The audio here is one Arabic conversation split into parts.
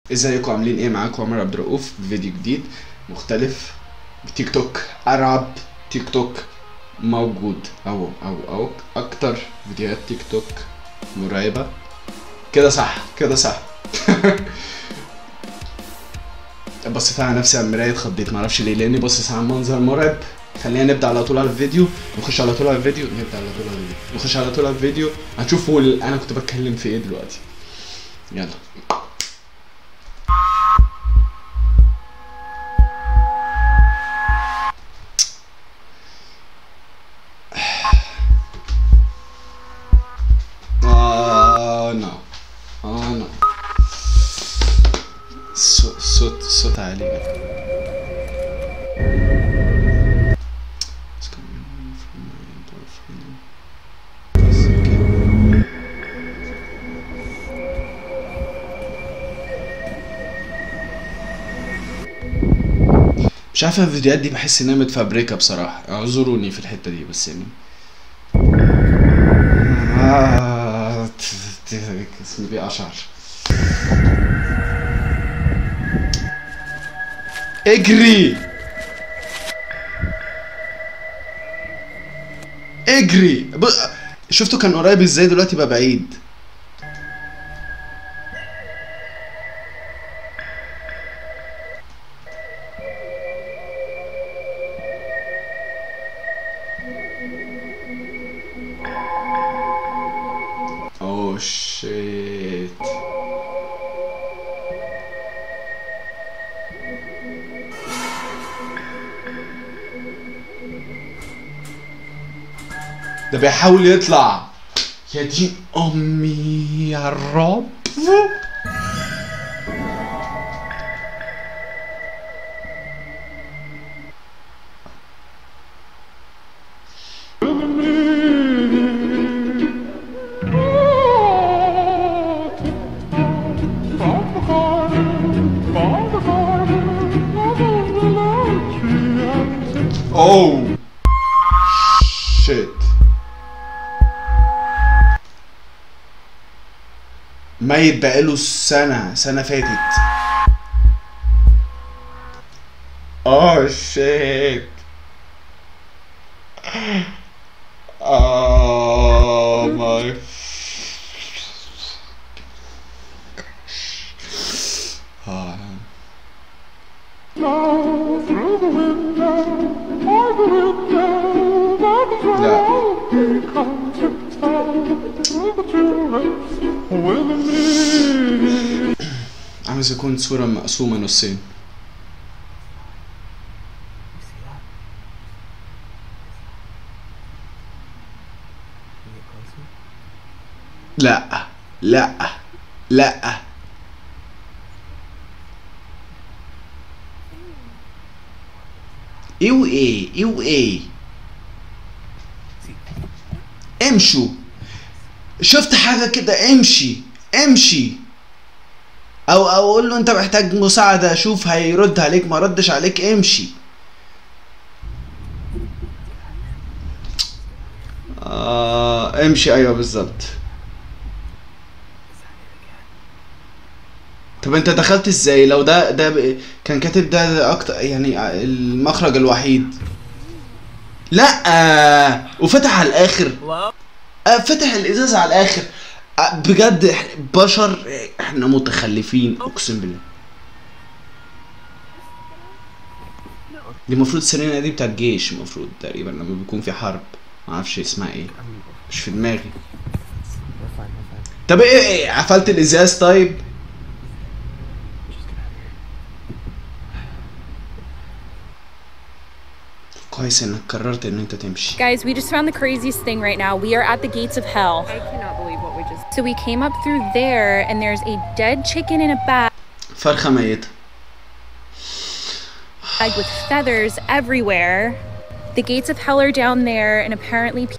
ازيكم عاملين ايه؟ معاكم عمر عبد الرؤوف بفيديو جديد مختلف بتيك توك. ارعب تيك توك موجود او اكتر فيديوهات تيك توك مرعبة. كده صح كده صح. بصيت على نفسي على المراية اتخضيت، معرفش ليه، لاني بصيت على منظر مرعب. خلينا نبدا على طول على الفيديو، نخش على طول على الفيديو، نبدا على طول على الفيديو، نخش على طول على الفيديو. هتشوفوا انا كنت بتكلم في ايه دلوقتي. يلا. نو صوت عالي جدا. مش عارف الفيديوهات دي بحس انها متفبركه بصراحه، اعذروني في الحته دي بس يعني اسمي بيقشعر. اجري اجري. شفتوا كان قريب ازاي، دلوقتي بقى بعيد. اوه شيت. ده بيحاول يطلع. يا دين امي يا رب. اوه شيت. ميت بقاله سنة فاتت. اوه شيت. اوه ماي. عامل زي يكون صورة مقسومة نصين. لا لا لا. ايه وايه ايه وايه. امشوا. شفت حاجة كده، امشي امشي. او اقول له انت محتاج مساعدة، شوف هيرد عليك، ما ردش عليك امشي. امشي. ايوه بالظبط. طب انت دخلت ازاي؟ لو ده كان كاتب ده اكتر يعني المخرج الوحيد. لا وفتح على الاخر. فتح الازاز على الاخر. بجد بشر احنا متخلفين اقسم بالله. دي المفروض سيرينا دي بتاع الجيش، المفروض تقريبا لما بيكون في حرب. معرفش اسمها ايه، مش في دماغي. طب ايه قفلت الازاز طيب؟ كويس انك قررت ان انت تمشي. Guys, we just found the craziest thing right now. We are at the gates of hell. I cannot believe what we just. So we came up through there and there's a dead chicken in a bag فرخة ميتة. with feathers everywhere. The gates of hell are down there and apparently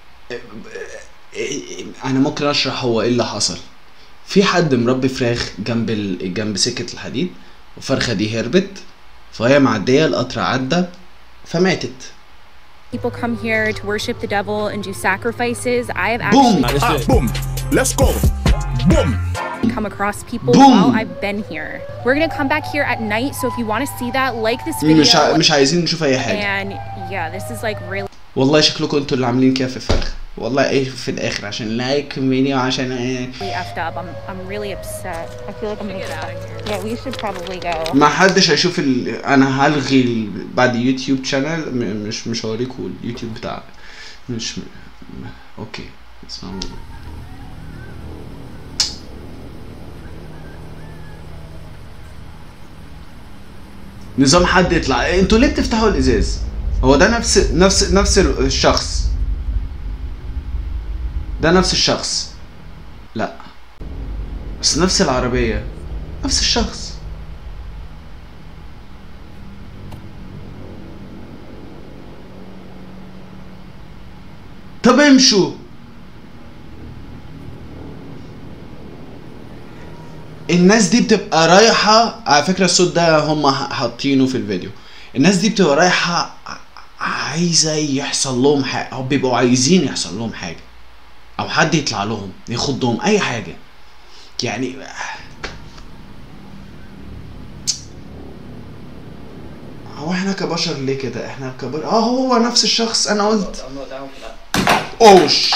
انا ممكن اشرح هو ايه اللي حصل. في حد مربي فراخ جنب سكة الحديد، والفرخة دي هربت، فهي معدية القطر عدى فماتت. people come here to worship the devil and do sacrifices. I have actually boom. Let's go. Boom. come across people Boom. while I've been here. We're gonna come back here at night, so if you want to see that, like this video. مش عايزين نشوف اي حاجة. And yeah, this is like really. والله شكلكم انتوا اللي عاملين كده في الفرخ. والله ايه في الاخر عشان لايك فيديو عشان ايه. Effed up. I'm really upset. I feel like I'm gonna get out of here. Yeah, we should probably go. ما حدش هيشوف انا هلغي بعد يوتيوب شانل مش هوريكم اليوتيوب بتاعي. مش اوكي اسمعوا. نظام حد يطلع انتوا ليه بتفتحوا الازاز؟ هو ده نفس الشخص. ده نفس الشخص. لا بس نفس العربية نفس الشخص. طب امشوا. الناس دي بتبقى رايحة على فكرة الصوت ده هم حاطينه في الفيديو. الناس دي بتبقى رايحة عايزة يحصل لهم حاجة او بيبقوا عايزين يحصل لهم حاجة او حد يطلع لهم يخضهم اي حاجة يعني. هو احنا كبشر ليه كده؟ احنا كبشر هو نفس الشخص انا قلت. اوش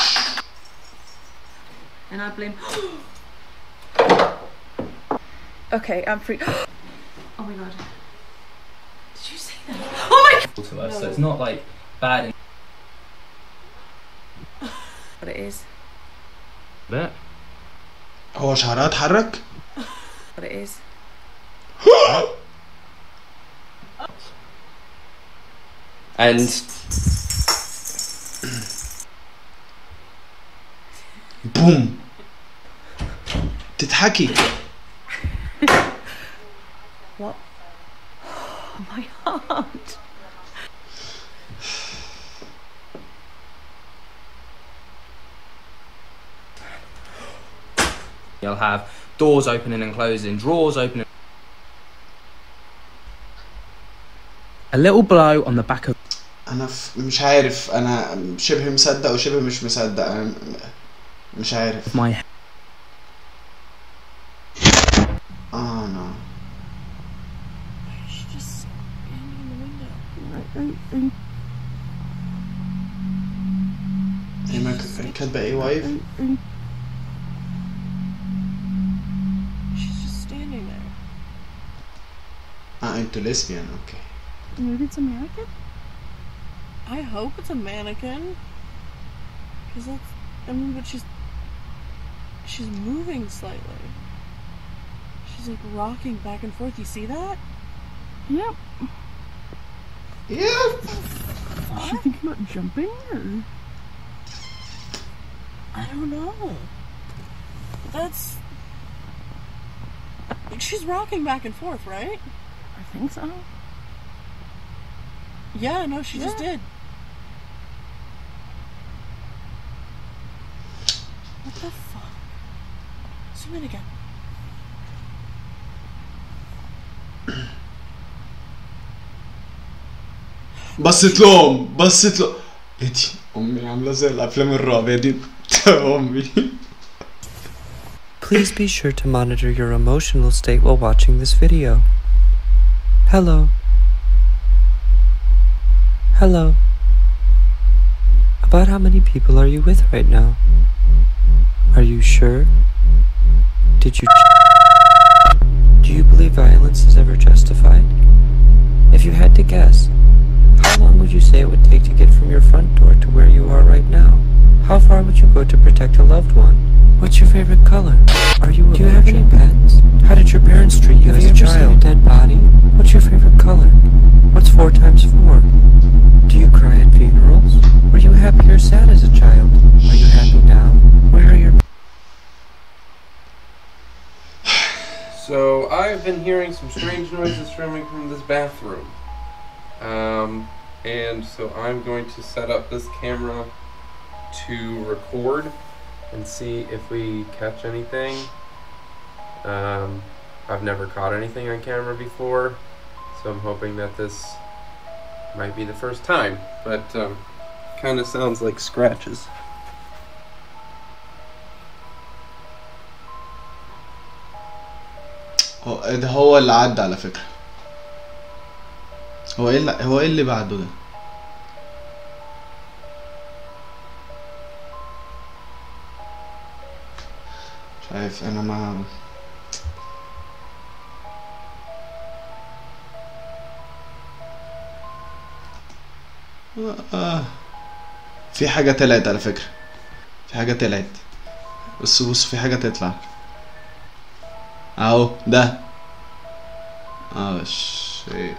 And I blame. Okay, I'm free. Oh my god. Did you say that? Oh my god! To us, so it's not like bad. What it is. That. هو شعرها اتحرك؟ What it is. And بوم تضحكي. What? Oh my heart. you'll have doors opening and closing, drawers opening. A little blow on the back of. انا مش عارف انا شبه مصدق وشبه مش مصدق. انا مش عارف. my. no. She's just standing in the window. هي ما كاتبة ايه وايف؟ She's just standing there. انتوا lesbian. okay. Maybe it's a mannequin? I hope it's a mannequin. Because that's, I mean, but she's moving slightly. She's like rocking back and forth. You see that? Yep. Yeah. Is she thinking about jumping or? I don't know. That's, she's rocking back and forth, right? I think so. Yeah, no, she just did. What the fuck? Zoom in again. بصيت لهم ايه دي؟ امي عاملة زي الافلام الرعب دي. امي. Please be sure to monitor your emotional state while watching this video. Hello. Hello. About how many people are you with right now? Are you sure? Did you... Do you believe violence is ever justified? If you had to guess, how long would you say it would take to get from your front door to where you are right now? How far would you go to protect a loved one? What's your favorite color? Do you have any pets? How did your parents treat you as a child? Have you ever seen a dead body? What's your favorite color? What's 4 times 4? Do you cry at funerals? Were you happy or sad as a child? Are you happy now? Where are your... So I've been hearing some strange noises coming from this bathroom. And so I'm going to set up this camera to record and see if we catch anything. I've never caught anything on camera before, so I'm hoping that this might be the first time, but kind of sounds like scratches. ده هو اللي عدى على فكرة. هو ايه اللي بعده ده؟ مش عارف انا ما في حاجة طلعت على فكرة، في حاجة طلعت. بص في حاجة تطلع اهو ده. شيء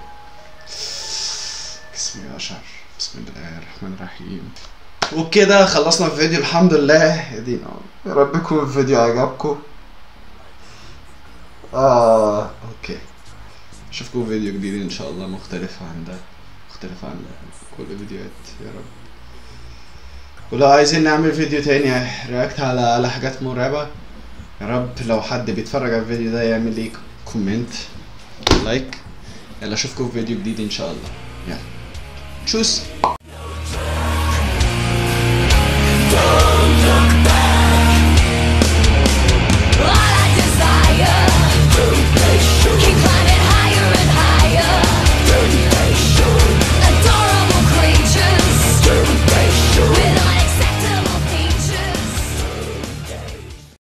اسمي بشر. بسم الله الرحمن الرحيم. وبكده خلصنا الفيديو الحمد لله. يا رب يكون الفيديو عجبكم. اوكي، اشوفكم فيديو جديد ان شاء الله مختلف عن ده، مختلف عن كل الفيديوهات يا رب. ولو عايزين نعمل فيديو تاني رياكت على حاجات مرعبة، يا رب لو حد بيتفرج على الفيديو ده يعمل لي كومنت لايك. يلا اشوفكم في فيديو جديد ان شاء الله. يلا تشوس.